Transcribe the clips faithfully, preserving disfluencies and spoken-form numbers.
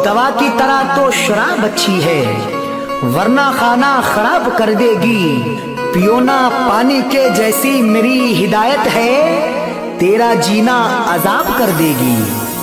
दवा की तरह तो शराब अच्छी है, वरना खाना खराब कर देगी। पियो ना पानी के जैसी मेरी हिदायत है, तेरा जीना अजाब कर देगी।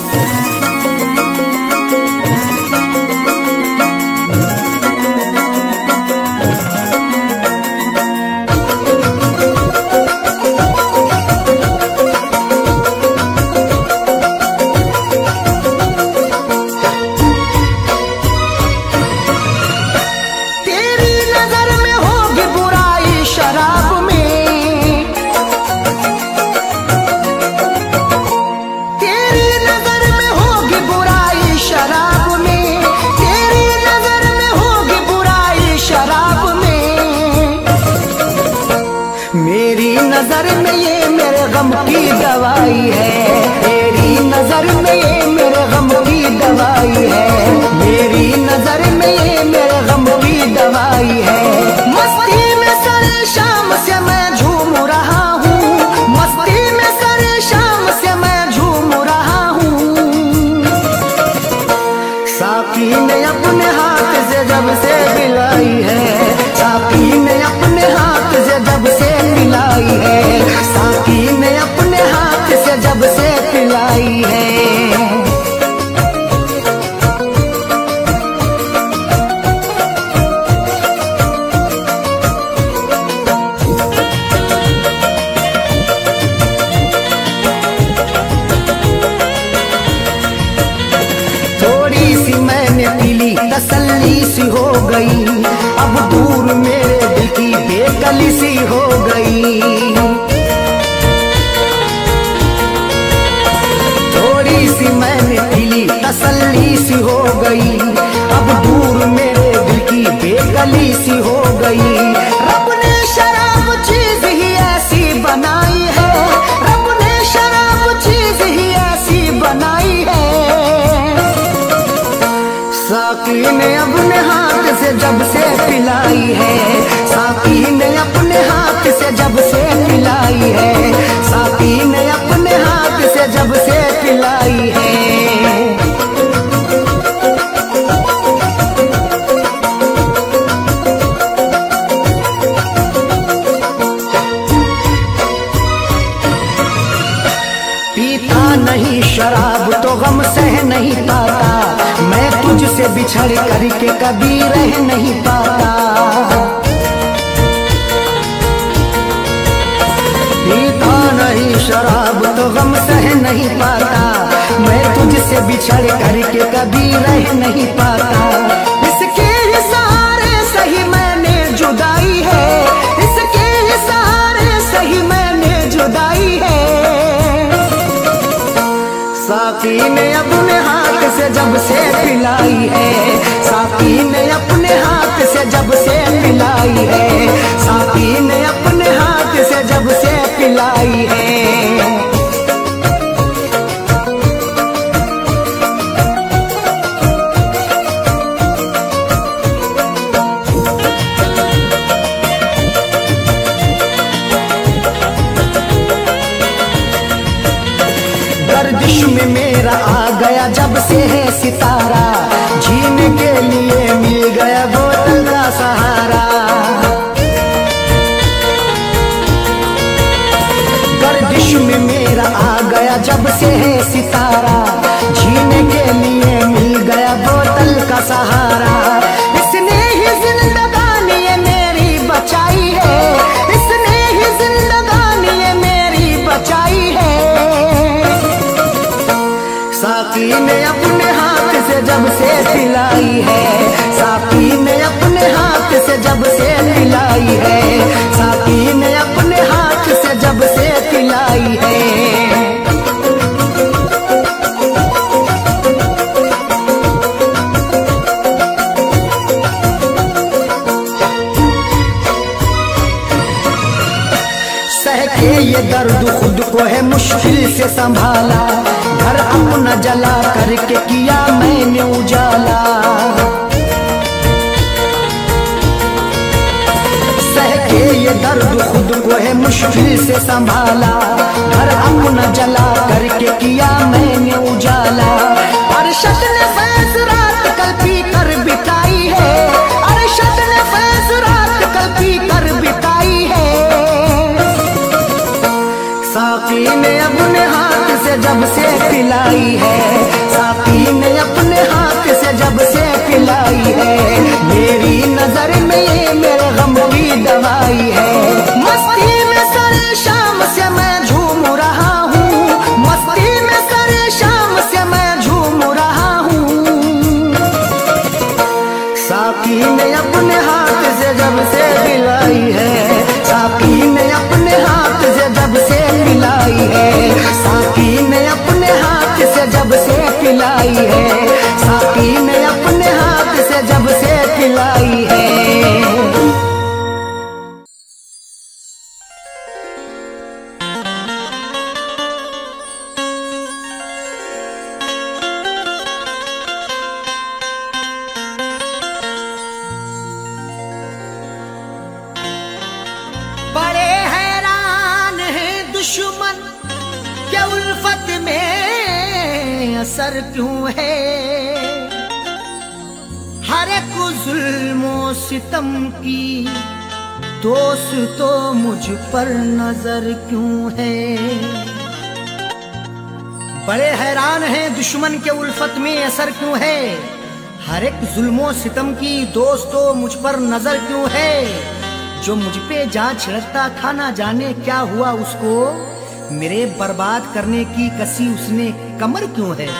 मेरी नजर में ये मेरे गम की दवाई है, तेरी नजर में ये मेरे गम की दवाई है, मेरी नजर में ये मेरे गम की दवाई है। मस्ती में सारे शाम से मैं झूम रहा हूँ, मस्ती में सारे शाम से मैं झूम रहा हूँ। साकी ने अपने हाथ से जब से पिलाई है, साकी ने अपने हाथ से जब से पिलाई है, साकी ने अपने हाथ से जब से पिलाई है। थोड़ी सी मैंने पी ली, तसल्ली सी हो गई, अब दूर मेरे दिल की बेकली सी हो गई। थोड़ी सी मैंने पी ली, तसल्ली सी हो गई, अब दूर मेरे दिल की बेकली सी हो गई। रब ने शराब चीज ही ऐसी बनाई है, रब ने शराब चीज ही ऐसी बनाई है। साकी ने अपने हाथ से जब से पिलाई है, साकी ने अपने हाथ से जब से पिलाई है, साकी ने अपने हाथ से जब से पिलाई है। पीता नहीं शराब तो गम सह नहीं पाता, मैं तुझसे बिछड़ करके कभी रह नहीं पाता। पीता नहीं शराब तो गम सह नहीं पाता, मैं तुझसे बिछड़ करके कभी रह नहीं पाता। इसके ही सहारे सही मैंने जुदाई है, इसके ही सहारे सही मैंने जुदाई है। साकी ने अपने हाथ से जब से पिलाई है, साकी ने अपने हाथ से जब से पिलाई है, साकी ने अपने हाथ से जब से पिलाई है। गर्दिश में मेरा आ गया जब से है सितारा, जीने के लिए मिल गया बोतल का सहारा। गर्दिश में मेरा आ गया जब से है सितारा, जीने के लिए मिल गया बोतल का सहारा। इसने ही जिंदगानी ये मेरी बचाई है, इसने ही जिंदगानी ये मेरी बचाई है। साकी ने अपने हाथ से जब से पिलाई है, साकी ने अपने हाथ से जब से पिलाई है, साकी ने अपने हाथ से जब से पिलाई है। सह के ये दर्द खुद को है मुश्किल से संभाला, घर अपना जला करके किया मैंने उजाला। सह के ये दर्द खुद को है मुश्किल से संभाला, घर अपना जला करके किया मैंने उजाला। अरशद ने फैसला पिलाई है, साकी ने अपने हाथ से जब से पिलाई है, मेरी नजर में ये मेरे गम की दवाई है। मस्ती में सारे शाम से मैं झूम रहा हूँ, मस्ती में सारे शाम से मैं झूम रहा हूँ। साकी ने अपने हाथ से जब से पिलाई है, साकी ने अपने हाथ से जब से पिलाई है, साकी ने अपने हाथ से जब से पिलाई है, साकी ने अपने हाथ से जब से पिलाई है। बड़े हैरान है दुश्मन के उल्फत में असर क्यों है, हर एक जुल्मो सितम की दोस्त तो मुझ पर नजर क्यों है। बड़े हैरान है दुश्मन के उल्फत में असर क्यों है, हर एक जुल्मो सितम की दोस्त तो मुझ पर नजर क्यों है। जो मुझ पे जा छिड़कता था ना जाने क्या हुआ उसको, मेरे बर्बाद करने की कसी उसने कमर क्यों है।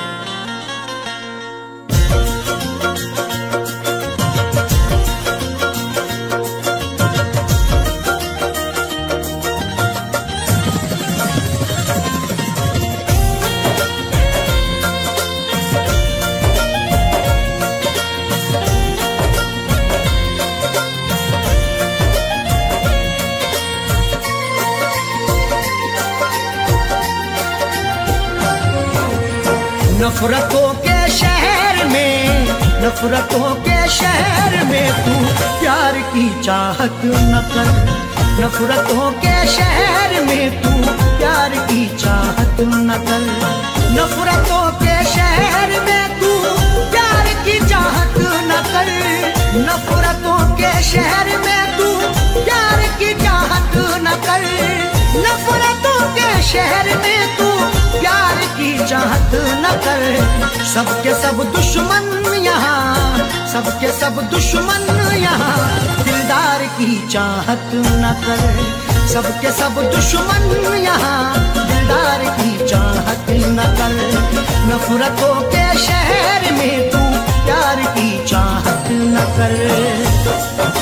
नफरतों के शहर में, नफरतों के शहर में तू प्यार की चाहत न कर, नफरतों के शहर में तू प्यार की चाहत न कर, नफरतों के शहर में तू प्यार की चाहत न कर, नफरतों के शहर में तू प्यार की चाहत न कर, नफरतों के शहर में तू प्यार की चाहत न कर। सबके सब दुश्मन यहाँ, सबके सब दुश्मन यहाँ दिलदार की चाहत न कर, सबके सब दुश्मन यहाँ दिलदार की चाहत न कर। नफरतों के शहर में तू प्यार की चाहत न कर।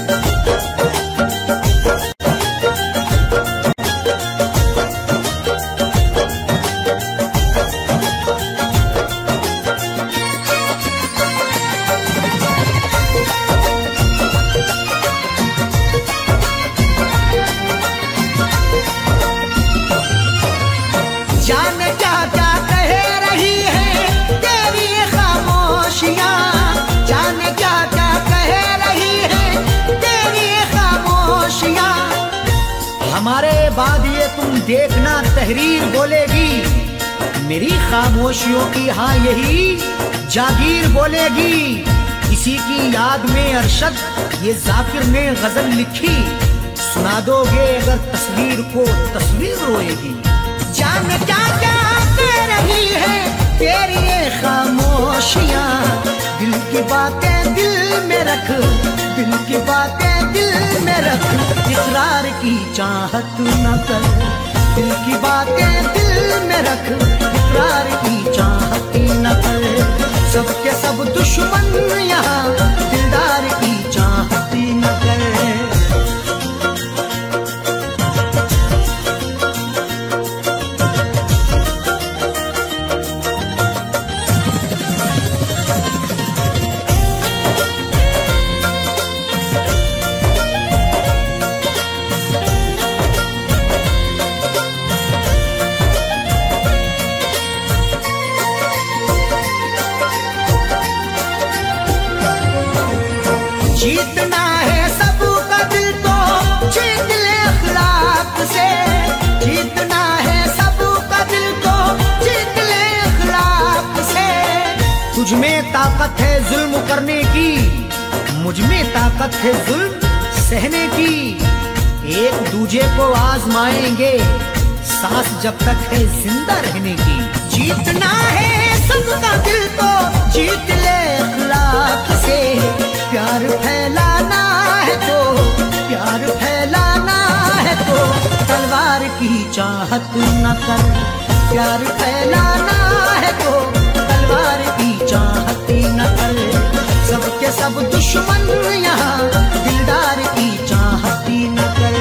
जाने क्या क्या कह रही है तेरी खामोशियाँ, जाने क्या क्या कह रही है तेरी खामोशियाँ। हमारे बाद ये तुम देखना तहरीर बोलेगी, मेरी खामोशियों की हाँ यही जागीर बोलेगी। इसी की याद में अरशद ये जाकिर ने गजल लिखी, सुना दोगे अगर तस्वीर को तस्वीर रोएगी। जाने क्या क्या कह रही है तेरी ये खामोशियाँ, दिल की बातें दिल में रख, दिल की बातें दिल में रख, इकरार की चाहत न कर, दिल की बातें दिल में रख, इकरार की चाहत न कर। सबके सब दुश्मन यहाँ दिलदार की चाहत न कर। जीतना है सबका दिल तो जीत ले अखलाक से, जीतना है सबका दिल तो जीत ले अखलाक से। तुझ में ताकत है जुल्म करने की, मुझ में ताकत है जुल्म सहने की। एक दूजे को आजमाएंगे सांस जब तक है जिंदा रहने की। जीतना है सबका दिल तो जीत ले अखलाक से, प्यार फैलाना है तो प्यार फैलाना है तो तलवार की चाहत न कर, प्यार फैलाना है तो तलवार की चाहत न कर। सबके सब दुश्मन यहाँ दिलदार की चाहत न कर।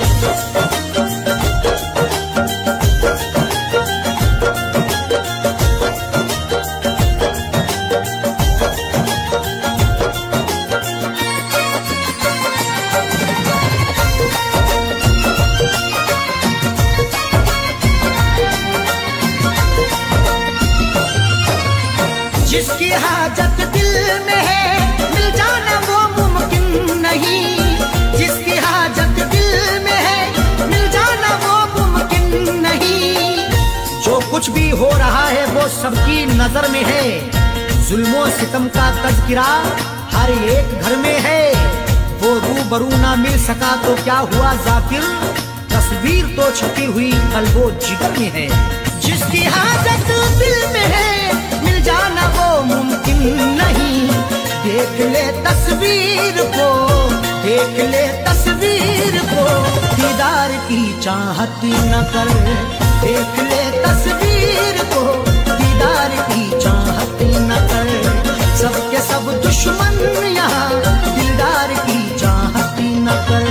जिसकी हाजत दिल में है मिल जाना वो मुमकिन नहीं, जिसकी हाजत दिल में है मिल जाना वो मुमकिन नहीं। जो कुछ भी हो रहा है वो सबकी नजर में है, जुल्मों सितम का तज़किरा हर एक घर में है। वो रूबरू ना मिल सका तो क्या हुआ जाकिर, तस्वीर तो छपी हुई कल्बो जिगर में है। जिसकी हाजत दिल में है मिल जाना वो मुमकिन नहीं, देख ले तस्वीर को, देख ले तस्वीर को, दीदार की चाहत न कर। देख ले तस्वीर को, दीदार की चाहत न कर। सबके सब दुश्मन यहाँ दिलदार की चाहत न कर।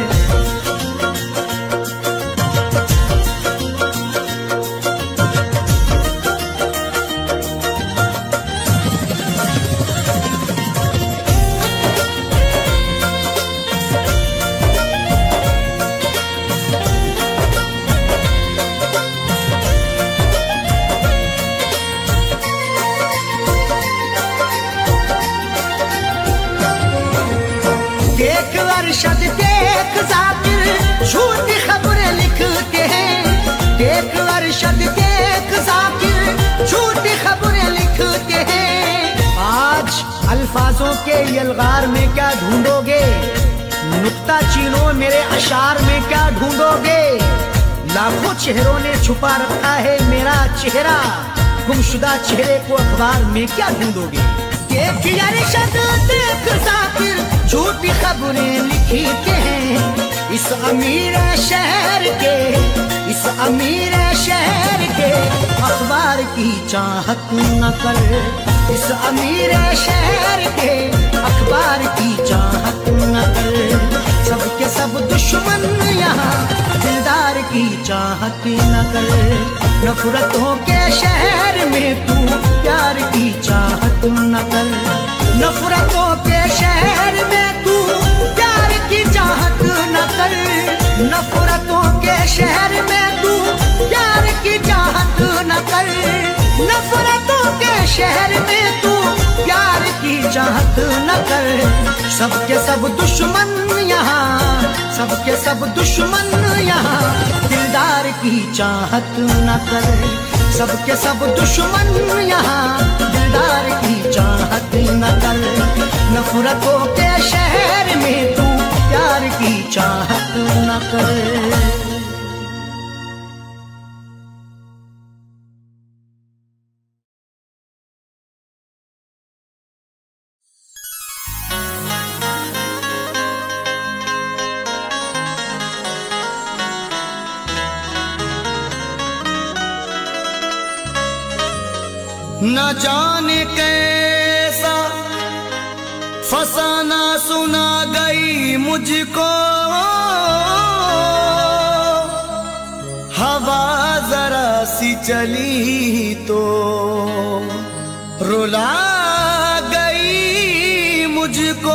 देख अरशद देख जाकिर झूठी खबरें लिखते हैं, देख अरशद देख जाकिर झूठी खबरें लिखते हैं। आज अल्फाजों के यलगार में क्या ढूंढोगे, नुक्ता चीनो मेरे अशार में क्या ढूंढोगे। लाखों चेहरों ने छुपा रखा है मेरा चेहरा, गुमशुदा चेहरे को अखबार में क्या ढूंढोगे। देख अरशद देख जाकिर झूठी खबरें लिखते हैं, इस अमीर शहर के, इस अमीर शहर के अखबार की चाहत न कर। इस अमीर शहर के अखबार की चाहत न कर। सबके सब दुश्मन यहाँ दिलदार की चाहत न कर। नफरतों के शहर में तू प्यार की चाहत न कर। नफरतों के शहर में तू प्यार की चाहत न कर। नफरतों के शहर में तू प्यार की चाहत न कर। नफरतों के शहर में तू प्यार की चाहत न कर। सबके सब दुश्मन यहाँ, सबके सब दुश्मन यहाँ दिलदार की चाहत न कर। सबके सब दुश्मन यहाँ दिलदार की चाहत न कर। नफरतों के शहर में तू प्यार की चाहत न कर। न जाने कैसा फसाना सुना गई मुझको, हवा जरा सी चली तो रुला गई मुझको।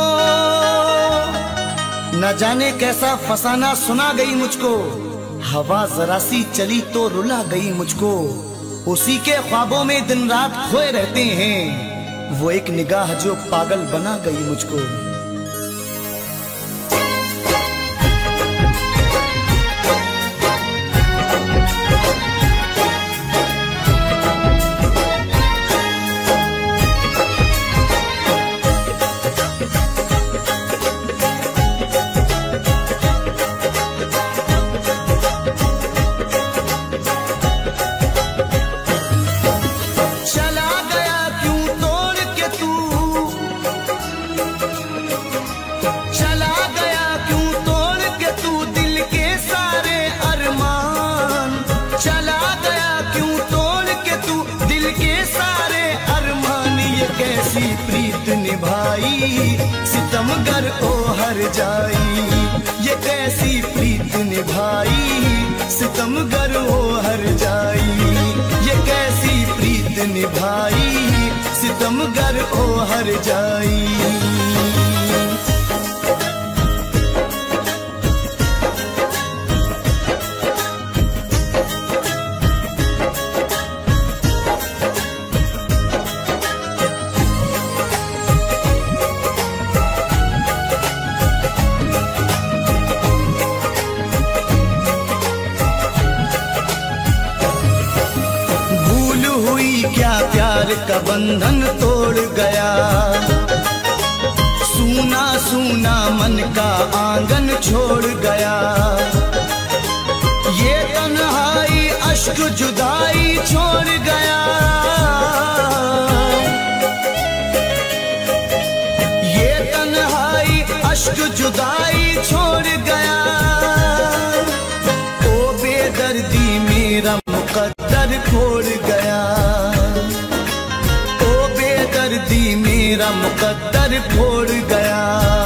न जाने कैसा फसाना सुना गई मुझको, हवा जरा सी चली तो रुला गई मुझको। उसी के ख्वाबों में दिन रात खोए रहते हैं, वो एक निगाह जो पागल बना गई मुझको। जाई, सितमगर ओ हर जाई। ये कैसी प्रीत निभाई, सितमगर ओ हर जाई। ये कैसी प्रीत निभाई, सितमगर ओ हर जाई। क्या प्यार का बंधन तोड़ गया, सूना सूना मन का आंगन छोड़ गया। ये तन्हाई अश्क जुदाई छोड़ गया, ये तन्हाई अश्क जुदाई छोड़ गया। ओ बेदर्दी मेरा मुकद्दर खोड़ गया, मेरा मुकद्दर फोड़ गया।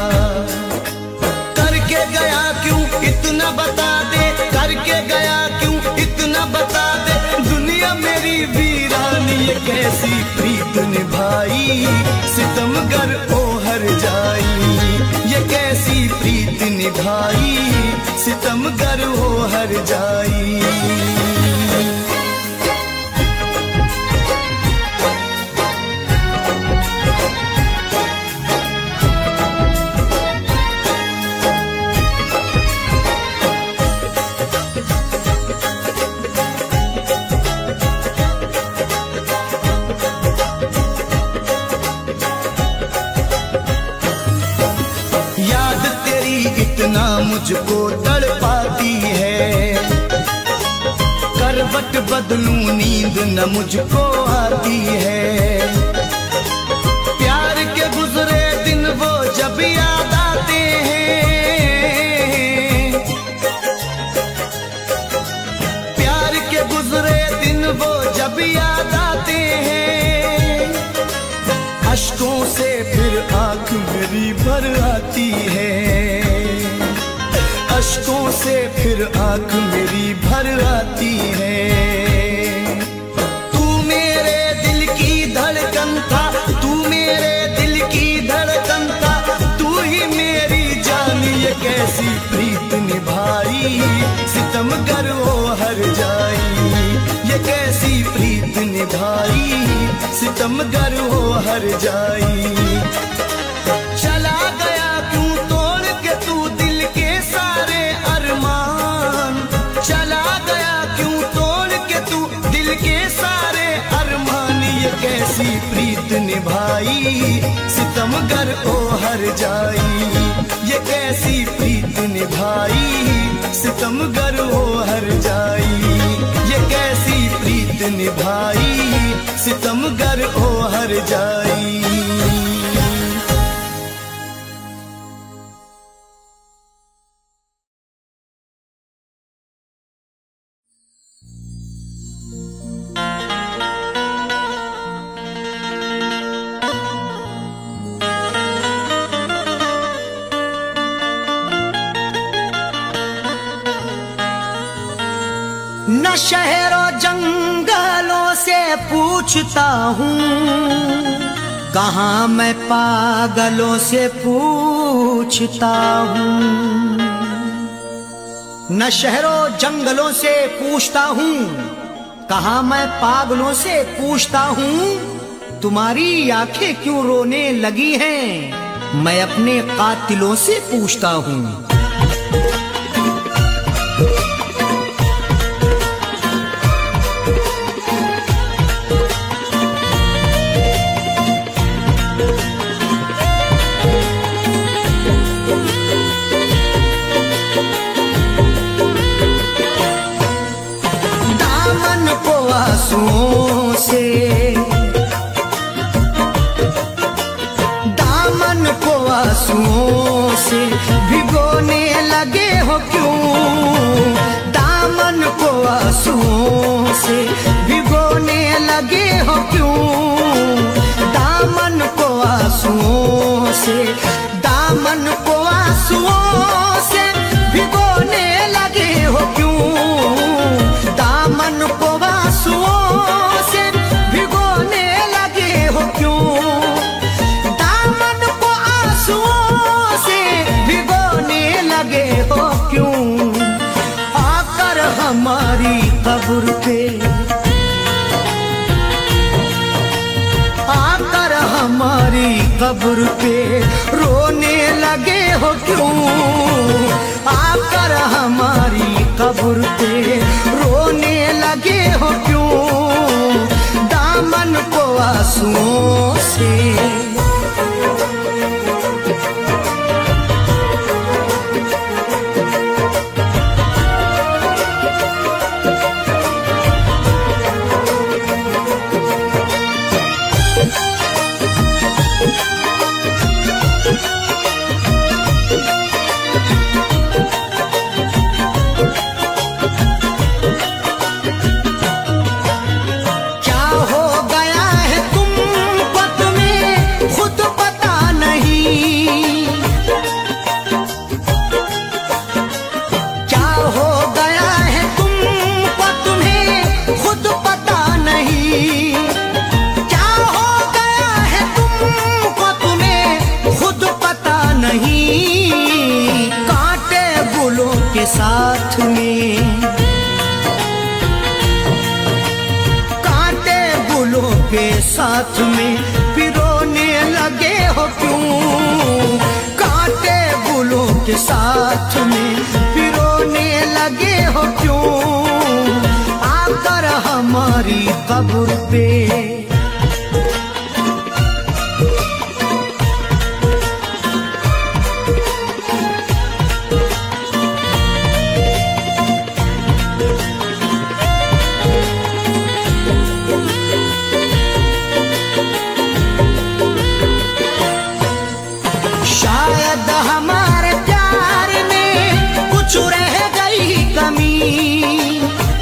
करके गया क्यों इतना बता दे, करके गया क्यों इतना बता दे। दुनिया मेरी वीरानी, ये कैसी प्रीत निभाई, सितमगर ओ हर जाई। ये कैसी प्रीत निभाई, सितमगर ओ हर जाई। इतना मुझको तड़पाती है, करवट बदलूं नींद न मुझको आती है। प्यार के गुजरे दिन वो जब याद आते हैं, प्यार के गुजरे दिन वो जब याद आते हैं। अश्कों से फिर आंख मेरी भर आती है, अश्कों से फिर आंख मेरी भर आती है। तू मेरे दिल की धड़कन था, तू मेरे दिल की धड़कन था, तू ही मेरी जान। ये कैसी प्रीत निभाई, सितमगर ओ हर जाई। ये कैसी प्रीत निभाई, सितमगर ओ हर जाई। चला गया क्यों तोड़ के तू दिल के सारे अरमान, चला गया क्यों तोड़ के तू दिल के सारे अरमान। ये कैसी प्रीत निभाई, सितमगर ओ हर जाई। ये कैसी प्रीत निभाई, सितमगर ओ हर जाई। ये कैसी प्रीत निभाई, सितमगर ओ हर जाई। न शहरों जंगलों से पूछता हूँ, कहाँ मैं पागलों से पूछता हूँ। न शहरों जंगलों से पूछता हूँ, कहाँ मैं पागलों से पूछता हूँ। तुम्हारी आंखें क्यों रोने लगी हैं, मैं अपने कातिलों से पूछता हूँ। आंसुओं से दामन को आंसुओं से भिगोने हमारी कब्र पे, आकर हमारी कब्र पे रोने लगे हो क्यों, आकर हमारी कब्र पे रोने लगे हो क्यों, दामन को आंसुओं से। साथ में कांटे गुलों के साथ में पिरोने लगे हो क्यों, कांटे गुलों के साथ में पिरोने लगे हो क्यों, आकर हमारी कब्र पे। शायद हमारे प्यार में कुछ रह गई कमी,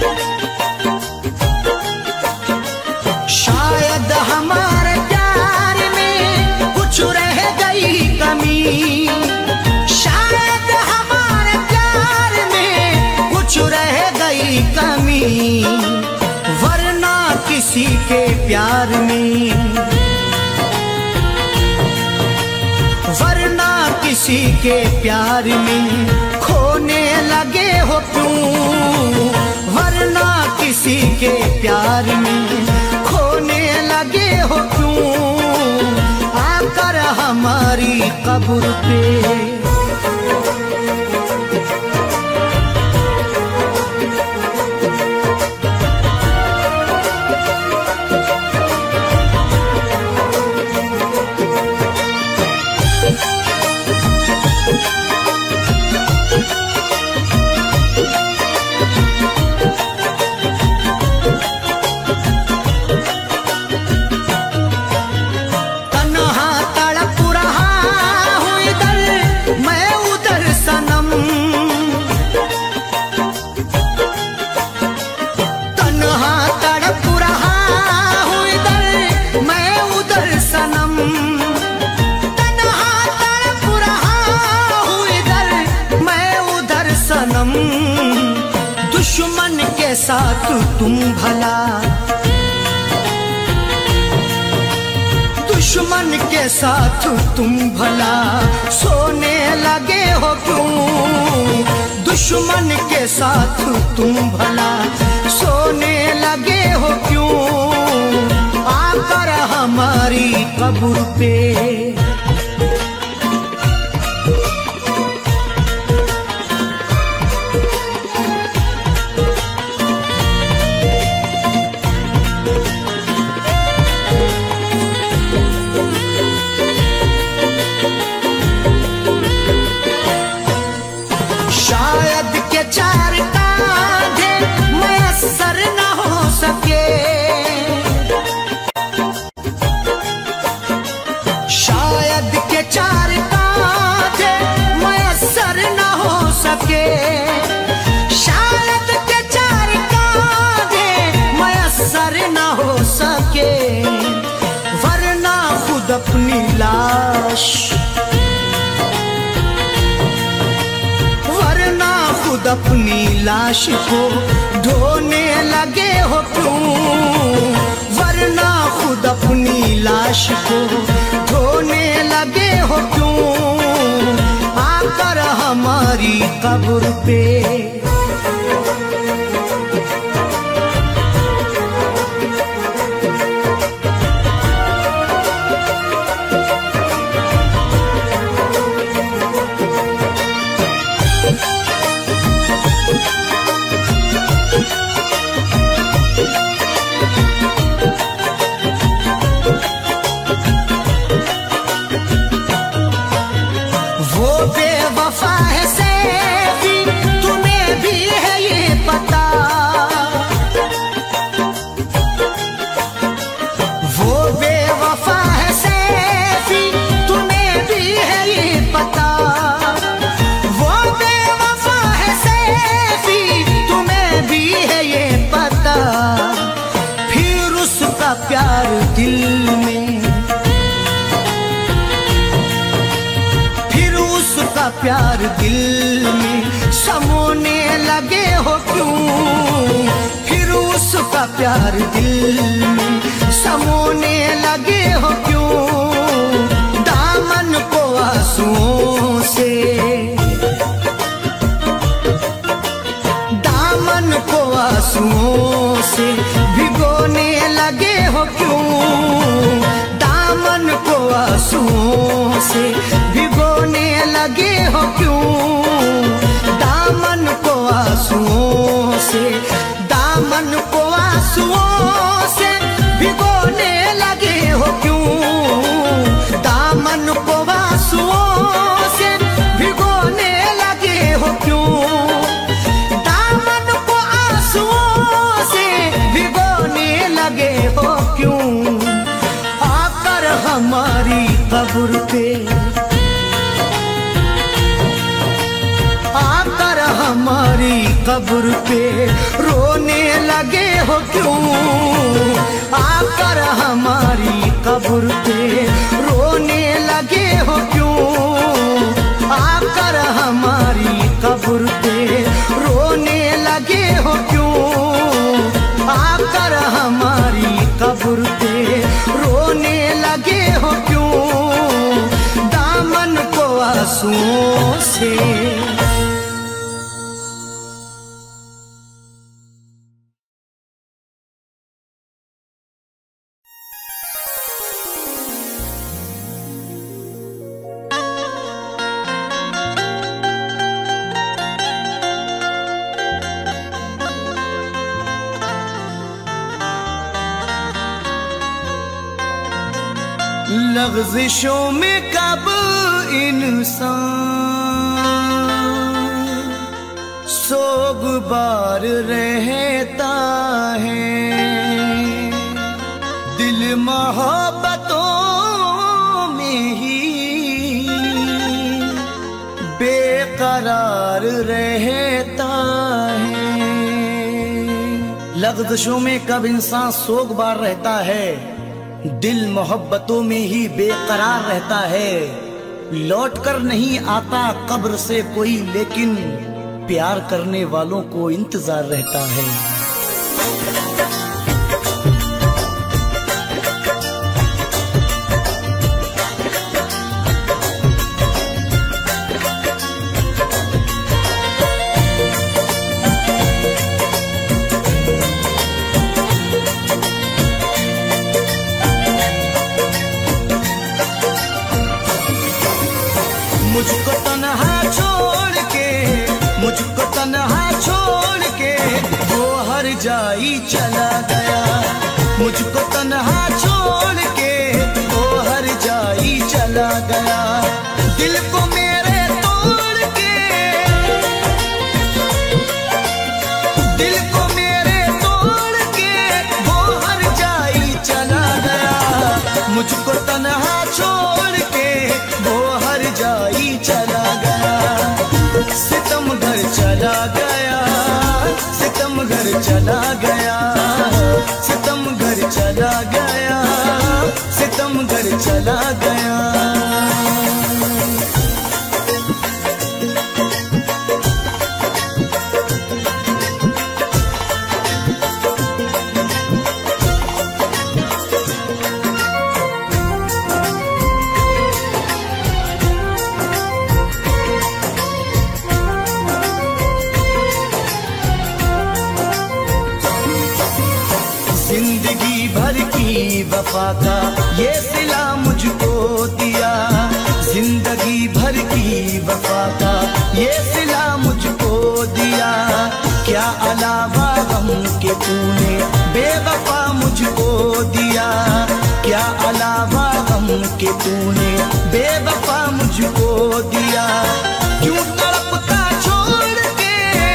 शायद हमारे प्यार में कुछ रह गई कमी, शायद हमारे प्यार में कुछ रह गई कमी, वरना किसी के प्यार में, वरना किसी के प्यार में खोने लगे हो क्यों, वरना किसी के प्यार में खोने लगे हो क्यों, आकर हमारी कब्र पे। दुश्मन के साथ तुम भला, दुश्मन के साथ तुम भला सोने लगे हो क्यों, दुश्मन के साथ तुम भला सोने लगे हो क्यों, आकर हमारी कब्र पे। शायद के चार कांधे मयस्सर न हो सके, शायद के चार कांधे मयस्सर न हो सके, शायद के चार कांधे मयस्सर न हो सके, वरना खुद अपनी लाश, खुद अपनी लाश को ढोने लगे हो क्यों, वरना खुद अपनी लाश को ढोने लगे हो क्यों, आकर हमारी कब्र पे। प्यार दिल में समोने लगे हो क्यों, फिर उसका प्यार दिल में समोने लगे हो क्यों, दामन को आंसुओं से, दामन को आंसुओं से भिगोने लगे हो क्यों, दामन को आंसुओं से भिगोने लगे हो क्यों, दामन को आंसुओं से, दामन को आंसुओं से भिगोने लगे हो क्यों, दामन को आंसुओं से भिगोने लगे हो क्यों, दामन को आंसुओं से भिगोने लगे हो क्यों, आकर हमारी कब्र पे, आकर हमारी कब्र पे रोने लगे हो क्यों, आकर हमारी कब्र पे रोने लगे हो क्यों, आकर हमारी कब्र पे रोने लगे हो क्यों, आकर हमारी कब्र पे रोने लगे हो क्यों, दामन को आंसुओं से। लग़्ज़िशों में कब इंसान सोगवार रहता है, दिल मोहब्बतों में ही बेकरार रहता है। लग़्ज़िशों में कब इंसान सोगवार रहता है, दिल मोहब्बतों में ही बेकरार रहता है, लौट कर नहीं आता कब्र से कोई, लेकिन प्यार करने वालों को इंतजार रहता है। मुझको तन्हा छोड़ के, मुझको तन्हा छोड़ के वो हर जाई चला गया, मुझको तन्हा छोड़ के वो हर जाई चला गया, दिल को मेरे तोड़ के, दिल को मेरे तोड़ के वो हर जाई चला गया, मुझको तन्हा छोड़ के वो हर जाई चला गया, सितम घर चला गया, सितम घर चला गया, सितम घर चला गया, सितम घर चला गया। जिंदगी भर की वफा का ये सिला मुझको दिया, जिंदगी भर की वफा का ये सिला मुझको दिया, क्या अलावा गम के तूने बेवफा मुझको दिया, क्या अलावा गम के तूने बेवफा मुझको दिया, क्यों तड़पता छोड़ के,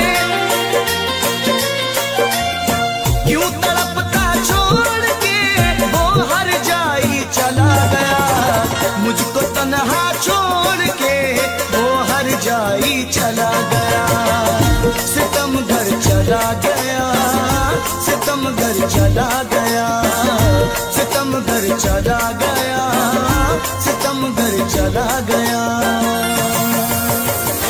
क्यों तड़पता छोड़ के वो हर जाई चला गया, मुझको तन्हा छोड़ के वो हर जाई चला गया, सितम घर चला गया, सितम घर चला गया, सितम घर चला गया, सितम घर चला गया।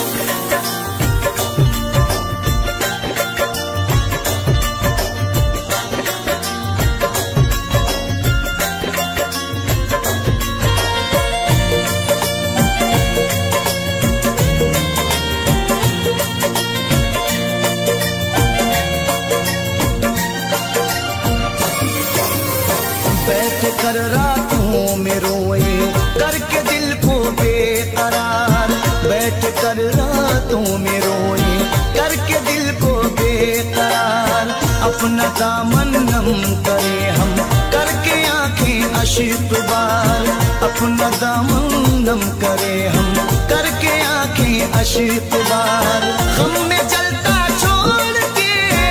अपना दामन नम करे हम करके आंखें अश्क बार, अपना दामन नम करे हम करके आंखें अश्क बार। गम में जलता छोड़ के,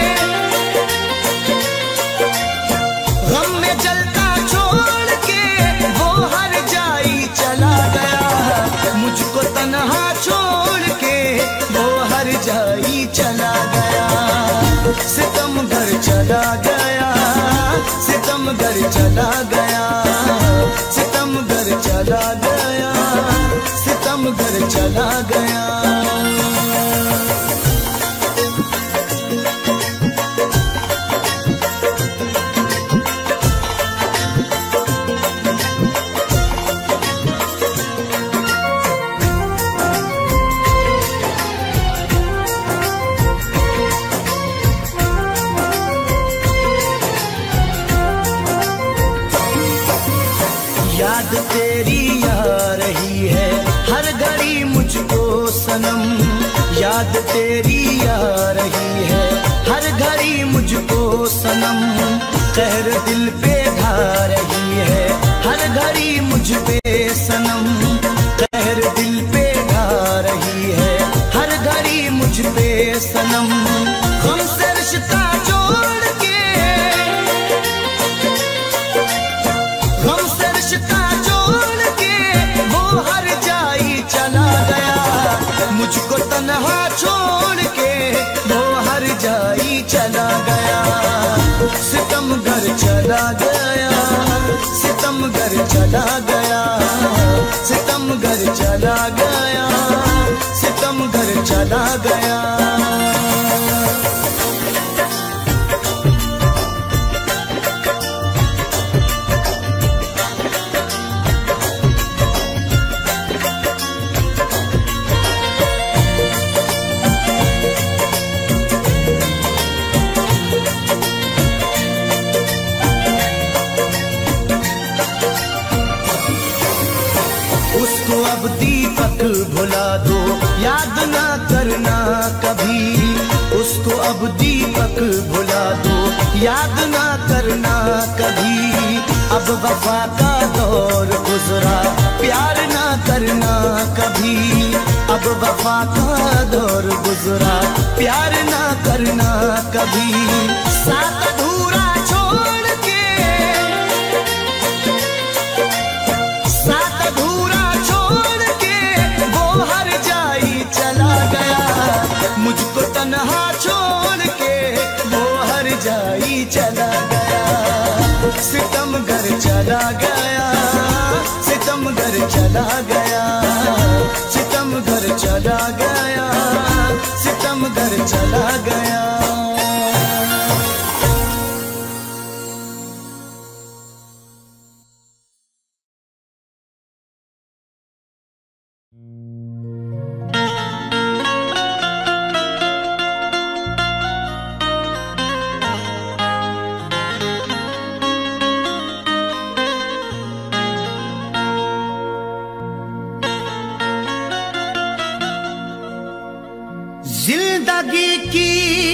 गम में जलता छोड़ के वो हर जाई चला गया, मुझको तन्हा छोड़ के वो हर जाई चला गया। सितम घर चला गया, सितम घर चला गया, सितम घर चला गया, सितम घर चला गया। याद तेरी आ रही है हर घड़ी मुझको सनम, याद तेरी आ रही है हर घड़ी मुझको सनम। कहर दिल पे ढा रही है हर घड़ी मुझ पे सनम, कहर दिल पे ढा रही है हर घड़ी मुझ पे सनम। हमसे रिश्ता जोड़ के, हमसे रिश्ता जोड़ के वो हर जाई चला गया, मुझको तन्हा छोड़ के वो हर जाई चला गया। सितम घर चला गया, सितम घर चला गया, सितम घर चला गया, सितम घर चला गया। उसको अब दीपक भुला दो, याद ना करना कभी, उसको अब दीपक भुला दो, याद ना करना कभी। अब वफा का दौर गुजरा, प्यार ना करना कभी, अब वफा का दौर गुजरा, प्यार ना करना कभी। साथ अधूरा छोड़ के, साथ अधूरा छोड़ के वो हर जाई चला गया, मुझको तन्हा छोड़ के वो हर जाई चला गया। सितम घर चला गया, सितम घर चला गया, सितम घर चला गया, सितम घर चला गया। जिंदगी की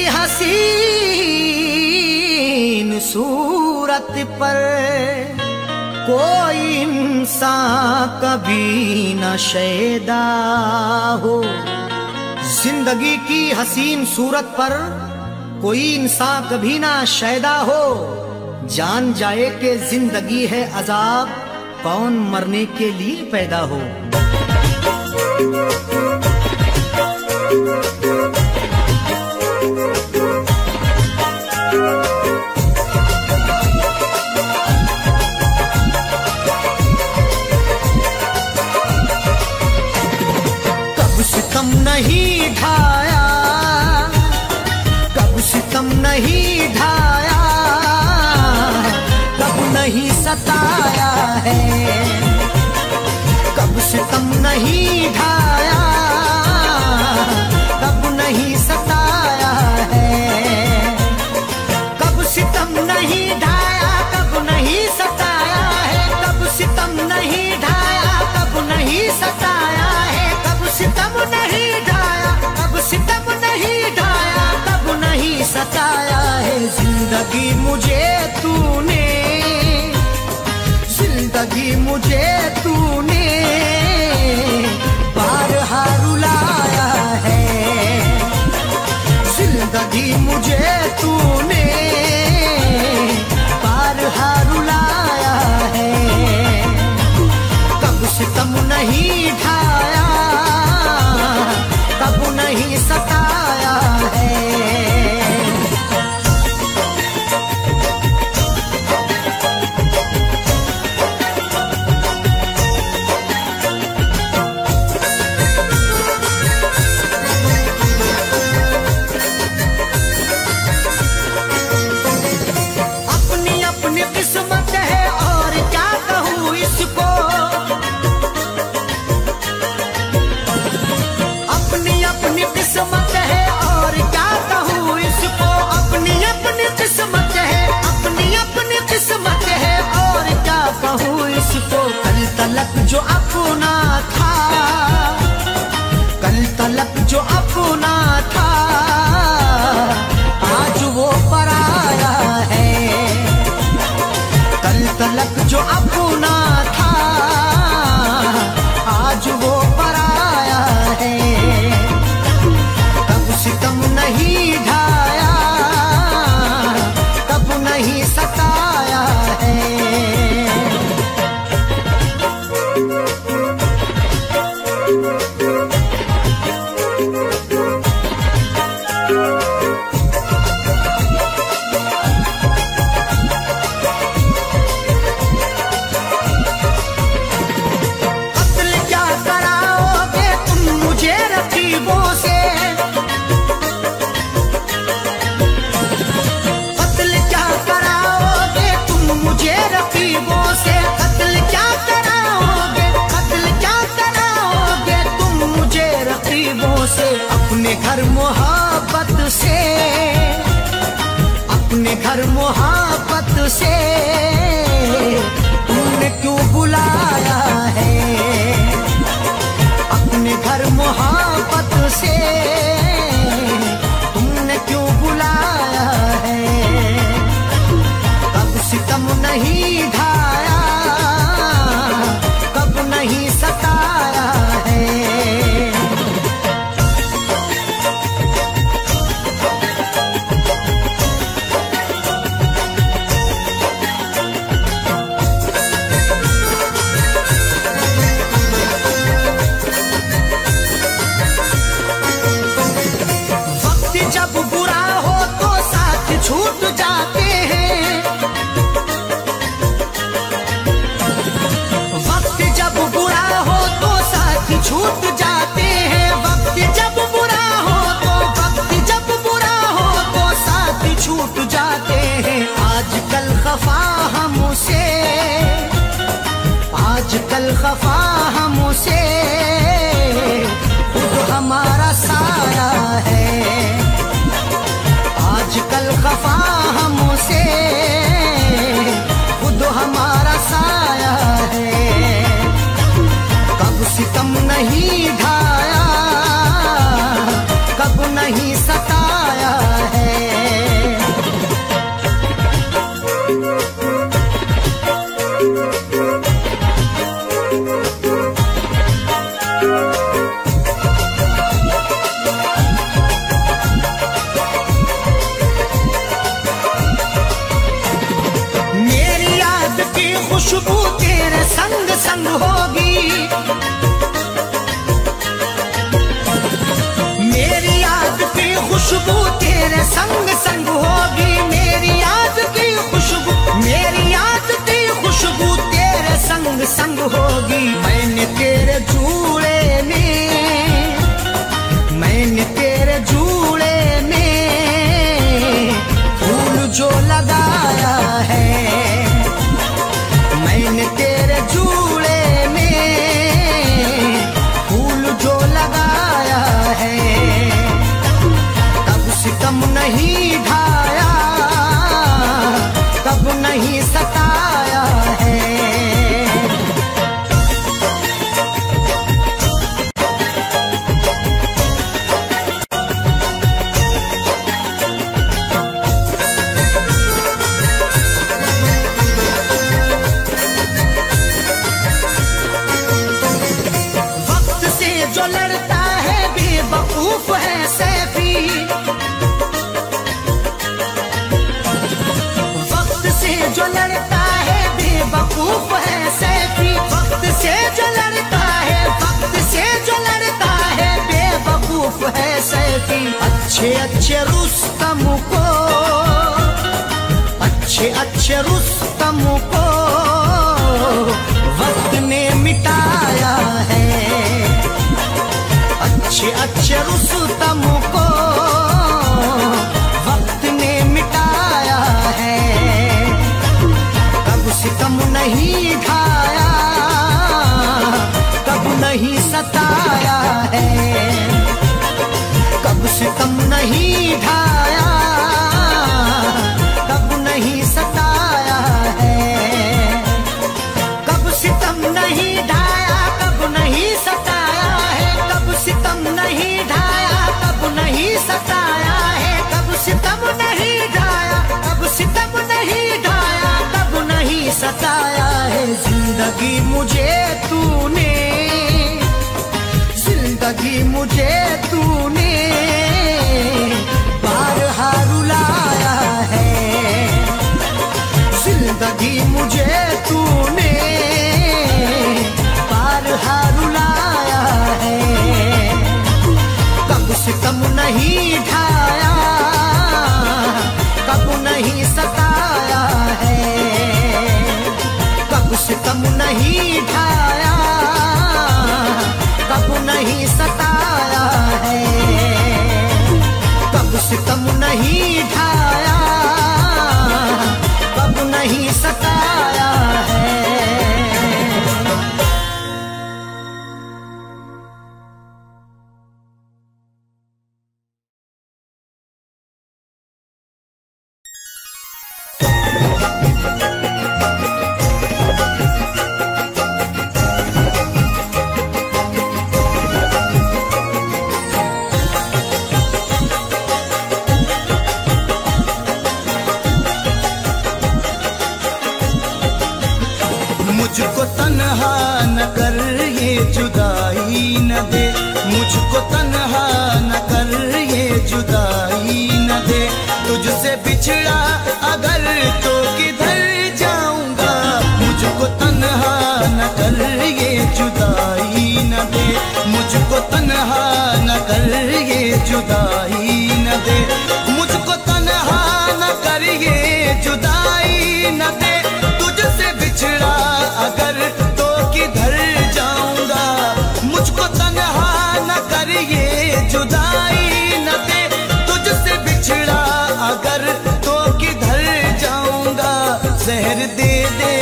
हसीन सूरत पर कोई इंसान कभी न शैदा हो, जिंदगी की हसीन सूरत पर कोई इंसान कभी ना शैदा हो। जान जाए कि जिंदगी है अजाब, कौन मरने के लिए पैदा हो। कब सितम नहीं ढाया, कब सितम नहीं ढाया, कब नहीं सताया है, कब सितम नहीं ढाया, कब नहीं सताया है, कब सितम नहीं ढाया, कब नहीं सताया है, कब सितम नहीं ढाया, कब नहीं सताया है, कब सितम नहीं ढाया, कब सितम नहीं ढाया, कब नहीं सताया है। जिंदगी जिंदगी मुझे तूने, जिंदगी मुझे तूने बारहा रुलाया है, जिंदगी मुझे तूने बारहा रुलाया है। कब सितम नहीं ढाया, कब नहीं सताया है। किस्मत है और क्या कहूँ इसको, अपनी अपनी किस्मत है और क्या कहूँ इसको, अपनी अपनी किस्मत है, अपनी अपनी किस्मत है और क्या कहूँ इसको। कल तलक जो अपना था, कल तलक जो अपना था आज वो पराया है, कल तलक जो अपना था आज वो पराया है। कब सितम नहीं ढाया, कब नहीं सताया है। अपने घर मोहब्बत से, अपने घर मोहब्बत से तुमने क्यों बुलाया है, अपने घर मोहब्बत से तुमने क्यों बुलाया है। कब सितम नहीं ढाया, कब नहीं सताया है। छूट जाते हैं, वक्त जब बुरा हो तो साथ छूट जाते हैं, वक्त जब बुरा हो तो वक्त जब बुरा हो तो साथ छूट जाते हैं। आजकल खफा हमसे, आजकल खफा हमसे खुद हमारा साया है, आजकल खफा हमसे खुद हमारा साया है। कब सितम नहीं ढाया, कब नहीं सताया है। है सैफी। अच्छे अच्छे रुस्तम को, अच्छे अच्छे रुस्तम को वक्त ने मिटाया है। अच्छे अच्छे रुस्तम को वक्त ने मिटाया है। कब सितम नहीं ढाया, कब नहीं सताया है। कब सितम नहीं ढाया, कब नहीं सताया है। कब सितम नहीं ढाया, कब नहीं सताया है। कब सितम नहीं ढाया, कब नहीं सताया है। कब सितम नहीं ढाया, कब सितम नहीं ढाया, कब नहीं सताया है। जिंदगी मुझे तूने, जिंदगी मुझे तूने बारहा रुलाया है। जिंदगी मुझे तूने बारहा रुलाया है। कब सितम नहीं ढाया, कब नहीं सताया है। कब सितम नहीं ढाया, कब नहीं सताया है। कब सितम नहीं ढाया, कब नहीं सताया है। मुझको तन्हा न कर ये जुदाई न दे, मुझको तन्हा न कर ये जुदाई न दे। तुझसे बिछड़ा अगर तो किधर जाऊंगा, मुझको तन्हा न कर ये जुदाई न दे। मुझको तन्हा न कर ये जुदाई न दे। मुझको तन्हा न कर ये जुदाई न दे। तुझसे बिछड़ा अगर तो किधर जाऊंगा, मुझको तन्हा न कर ये जुदाई न दे। तुझसे बिछड़ा अगर तो किधर जाऊंगा। जहर दे दे,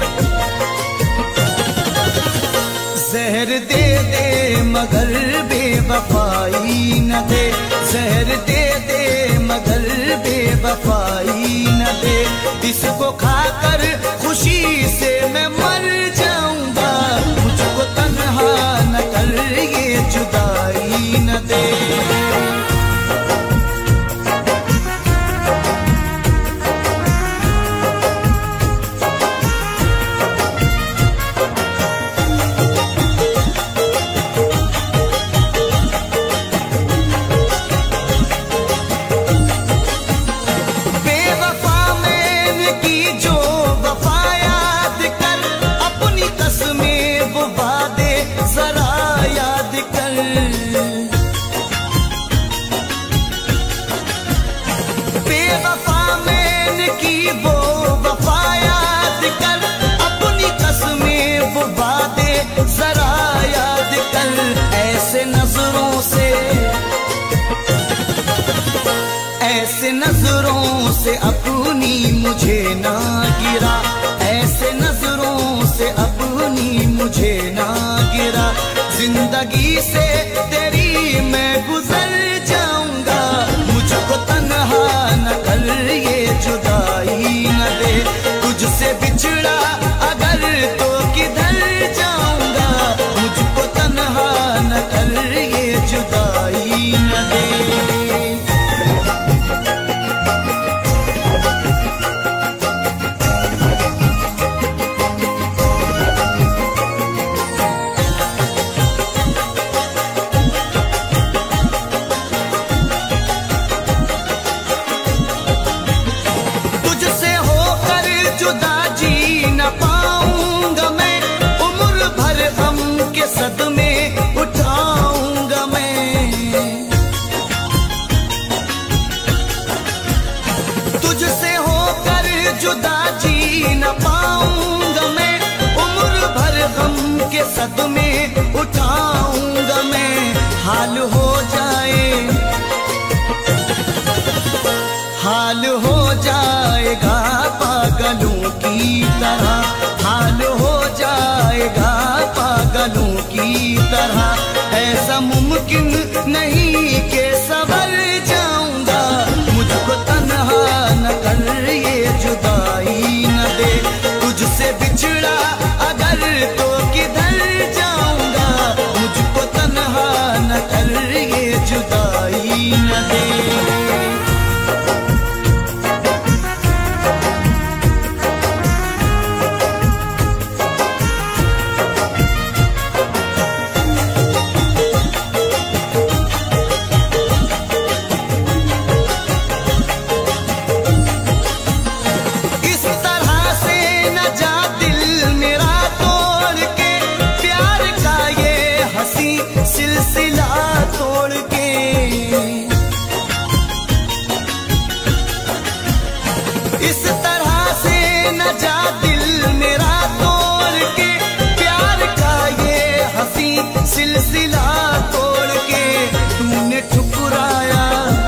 जहर दे दे मगर बेवफाई न दे। जहर दे दे मगर बेवफाई न दे। इसको खाकर खुशी से मैं मर जाऊंगा, मुझको तन्हा न कर ये जुदाई न दे। ऐसे नजरों से अपनी मुझे ना गिरा, ऐसे नजरों से अपनी मुझे ना गिरा। जिंदगी से तेरी मैं गुजर जाऊंगा, मुझको तन्हा न कर ये जुदाई न दे। तुझसे बिछड़ा अगर तो किधर जाऊंगा, मुझको तन्हा न कर ये जुदाई न दे। तुझसे होकर जुदा जी न पाऊंगा मैं, उम्र भर गम के सदमे उठाऊंगा मैं। हाल हो जाए हाल हो जाएगा पागलों की तरह, हाल हो जाएगा पागलों की तरह। ऐसा मुमकिन नहीं कि सवर जाऊंगा, मुझको तन्हा न कर ये जुदाई न दे। तुझसे बिछड़ा अगर तो किधर जाऊंगा, मुझको तन्हा न कर ये जुदाई न दे। सिलसिला तोड़ के इस तरह से न जा दिल मेरा तोड़ के, प्यार का ये हंसी सिलसिला तोड़ के। तूने ठुकराया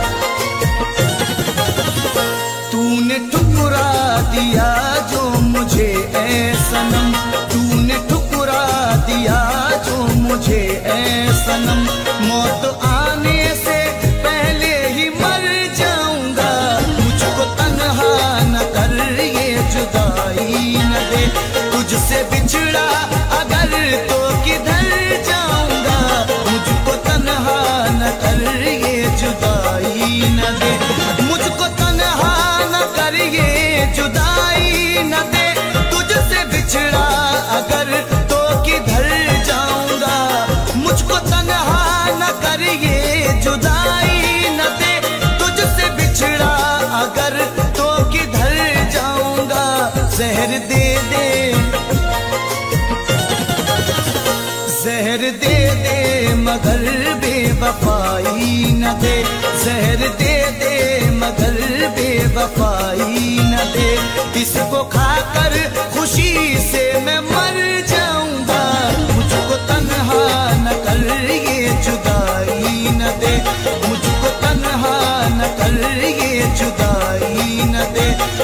तूने ठुकरा दिया जो मुझे ऐ सनम, तूने ठुकरा दिया जो मुझे ऐ सनम। मौत आने से पहले ही मर जाऊंगा, मुझको तन्हा न कर ये जुदाई न दे। तुझसे बिछड़ा अगर तो किधर जाऊंगा, मुझको तन्हा न कर ये जुदाई न दे। मुझको तन्हा न कर ये जुदाई न दे। तुझसे बिछड़ा अगर तो किधर जाऊंगा, मुझको तन्हा न कर ये जुदाई न दे। तुझसे बिछड़ा अगर तो किधर जाऊंगा। जहर दे दे जहर दे दे मगर बेवफाई न दे। जहर दे दे मगर बेवफाई न दे। इसको खाकर खुशी से मैं मर जाऊंगा, मुझको तन्हा न कर ये जुदाई न दे। मुझको तन्हा न कर ये जुदाई न दे।